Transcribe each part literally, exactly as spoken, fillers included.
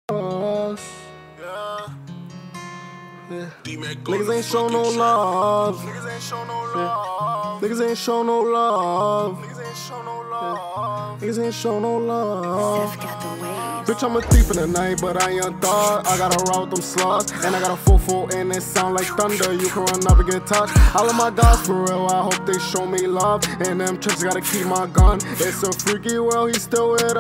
us. Yeah. Yeah. Niggas ain't show no love. Niggas ain't show no love. Niggas ain't show no love. Niggas ain't show no love. Niggas ain't show no love. Zack got the waves. Bitch, I'm a thief in the night, but I ain't thought. I gotta route with them slugs, and I got a full full and it sound like thunder. You can run up and get touched. All of my guys for real, I hope they show me love. And them tricks gotta keep my gun. It's a freaky world, he's still with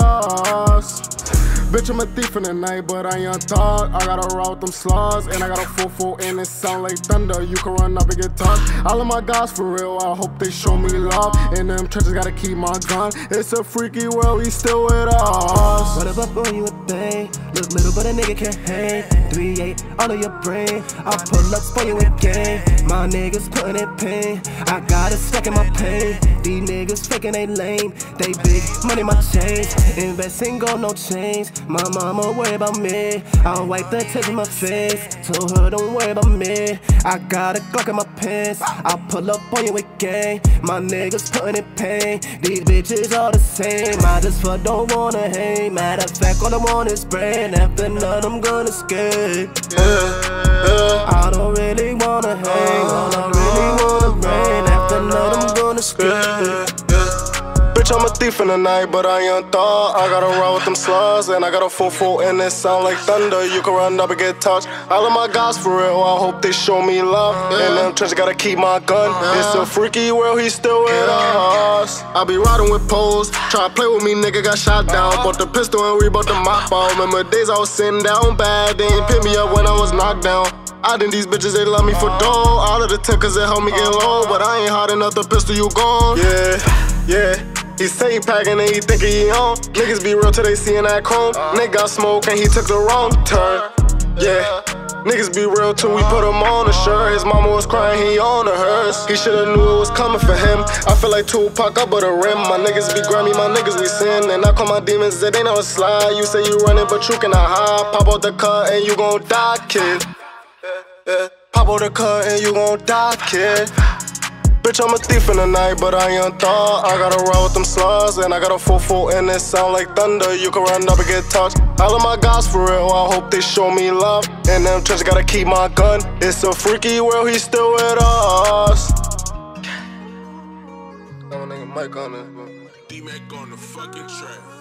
us. Bitch, I'm a thief in the night, but I ain't thought. I gotta route them slugs, and I got a full full and it sound like thunder. You can run up and get touched. All of my guys for real, I hope they show me love. And them trenches gotta keep my gun. It's a freaky world, he's still with us. What up on you a thing? Look little, but a nigga can't hang. three eight, all of your brain. I pull up for you with game. My niggas putting in pain. I got it stuck in my pain. These niggas faking they lame. They big money, my change. Investing gold, no change. My mama worry about me. I'll wipe the tears in my face. Told her don't worry about me. I got a Glock in my pants. I'll pull up on you with gang. My niggas putting in pain. These bitches all the same. I just fuck don't wanna hang. Matter of fact, all I want is brain. After none, I'm gonna skate. Yeah, yeah. I don't really wanna hang. All I really wanna brain. After none, I'm gonna skate. Bitch, I'm a thief in the night, but I ain't thought. I gotta roll with them slugs, and I got a full full and it sound like thunder. You can run up and get touched. All of my guys for real, I hope they show me love. And them trenches gotta keep my gun. It's a freaky world, he's still with us. I be riding with poles, try to play with me, nigga got shot down. Bought the pistol and we bought the mop out. Remember days I was sitting down bad, they ain't pick me up when I was knocked down. I think these bitches, they love me for dough. All of the tech cause they help me get low. But I ain't hot enough, the pistol you gone. Yeah, yeah. He say he packing and he thinkin' he on. Niggas be real till they seein' that chrome. Nigga got smoke and he took the wrong turn. Yeah, niggas be real till we put him on the shirt. His mama was crying, he on the hearse. He shoulda knew it was coming for him. I feel like Tupac up with a rim. My niggas be grimy, my niggas we sin. And I call my demons that they never slide. You say you running but you cannot hide. Pop out the cut and you gon' die, kid. Yeah. Pop out the cut and you gon' die, kid. Bitch, I'm a thief in the night, but I ain't thought. I gotta roll with them slugs, and I got a full full and it sound like thunder. You can run up and get touched. All of my guys for real, I hope they show me love. And them trenches gotta keep my gun. It's a freaky world, he's still with us. Got my nigga Mike on it. D-Mac on the fucking track.